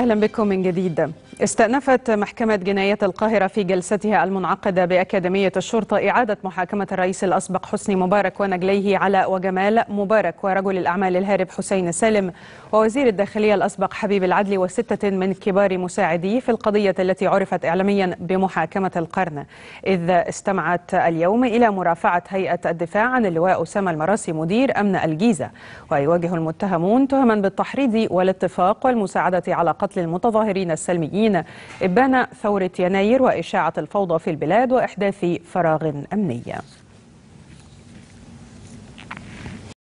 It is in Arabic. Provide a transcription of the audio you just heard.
أهلا بكم من جديد. استأنفت محكمة جنايات القاهرة في جلستها المنعقدة بأكاديمية الشرطة إعادة محاكمة الرئيس الأسبق حسني مبارك ونجليه علاء وجمال مبارك ورجل الأعمال الهارب حسين سالم ووزير الداخلية الأسبق حبيب العدلي وستة من كبار مساعديه في القضية التي عرفت إعلاميا بمحاكمة القرن، إذ استمعت اليوم إلى مرافعة هيئة الدفاع عن اللواء أسامة المراسي مدير أمن الجيزة، ويواجه المتهمون تهما بالتحريض والاتفاق والمساعدة على قتل المتظاهرين السلميين، إبان ثورة يناير وإشاعة الفوضى في البلاد وإحداث فراغ أمني.